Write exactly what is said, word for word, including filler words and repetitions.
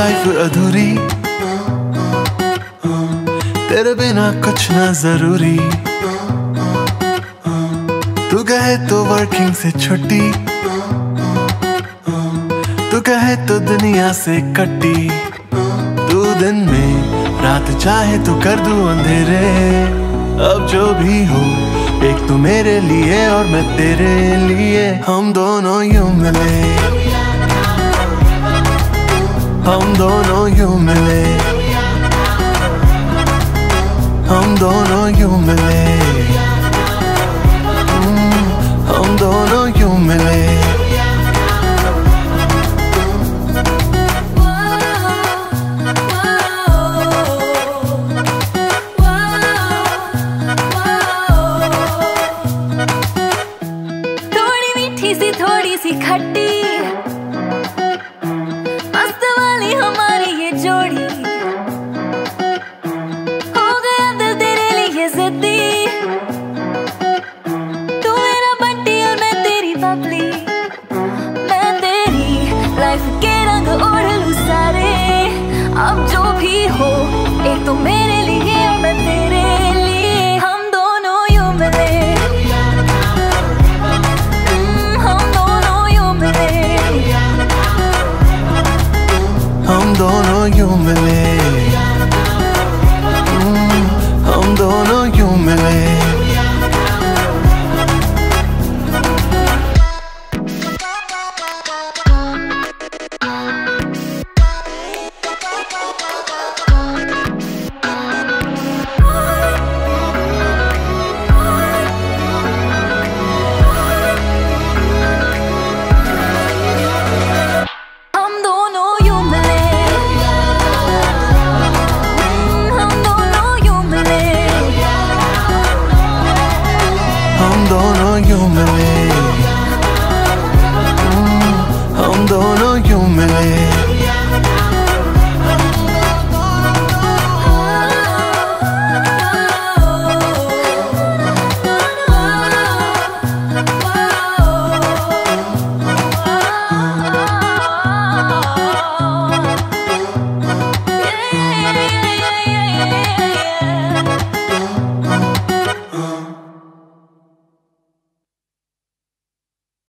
Life अधूरी, तेरे बिना कुछ ना जरूरी। तू कहे तो वर्किंग से छुट्टी, तू कहे तो दुनिया से कट्टी। तू दिन में रात चाहे तो कर दूं अंधेरे। अब जो भी हो, एक तू मेरे लिए और मैं तेरे लिए। हम दोनों यूं मिले, हम दोनों यूं मिले, हम दोनों यूं मिले, हम दोनों यूं मिले। थोड़ी मीठी सी थोड़ी सी खट्टी, मस्त वाली हमारी ये जोड़ी। हो गया दिल तेरे लिए जिद्दी, तू मेरा बंटी और मैं तेरी बबली। मैं तेरी लाइफ के रंग ओढ़ लूं सारे। अब जो भी हो, एक तो मेरे लिए और मैं तेरे लिए। हम दोनों यूं मिले, हम दोनों यूं मिले, हम दोनों यूं मिले, हम दोनों यूं मिले। हम दोनों यूं मिले, हम दोनों यूं मिले, हम दोनों यूं मिले, हम दोनों यूं मिले।